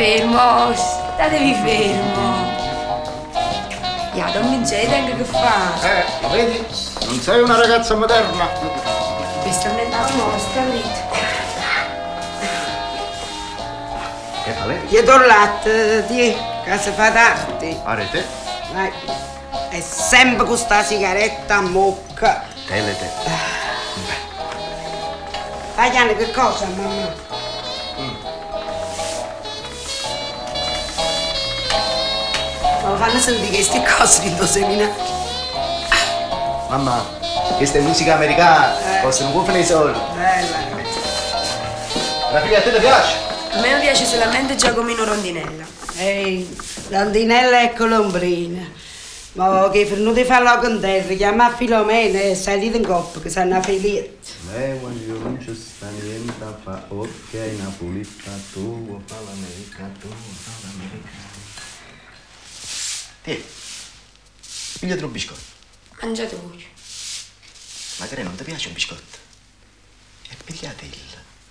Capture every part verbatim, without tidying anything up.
fermo, statevi fermo. Ya, Don Vincenzo, che fa? Eh, lo vedi? Non sei una ragazza moderna. Questa è la mostra, vedete? Che fa lei? Chiedo il latte, di, che si fa tardi. Arete? Vai. È sempre con sta sigaretta a mocca. Telete. Tagliane che cosa, mamma? Mm. Ma fanno sentire che queste cose in seminario. Mamma, questa è musica americana, Eh. costano un po' nei soldi. Bella. La figlia a te ti piace? A me piace solamente Giacomino Rondinella. Ehi, Rondinella e Colombrina. Ma che per non ti farlo con terra, chiama a Filomena e salite in coppa che sanno felice. Lei quando non ci sta niente a fa, ok, Napolita, tu fa l'America, tu fa l'America. Tieni, pigliati un biscotto. Mangiate voi. Magari non ti piace un biscotto. E pigliatelo.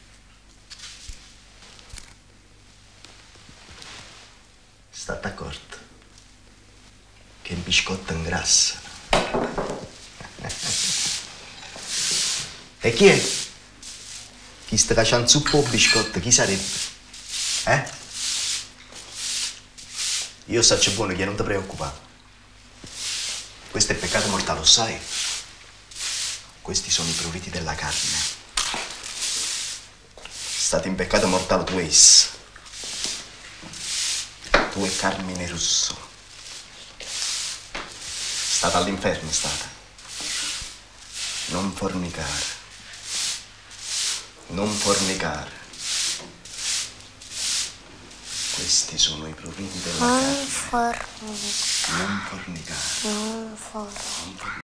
State d'accordo? Che il biscotto ingrassa. E chi è? Chi sta facendo zuppo o biscotto? Chi sarebbe? Eh? Io so c'è buono che non ti preoccupare. Questo è peccato mortale, lo sai? Questi sono i pruriti della carne. State in peccato mortale tu es. Tu e Carmine Russo. State all'inferno, state. Non fornicare. Non fornicare. Questi sono i pruriti della Non carne. fornicare. Non fornicare. Non fornicare.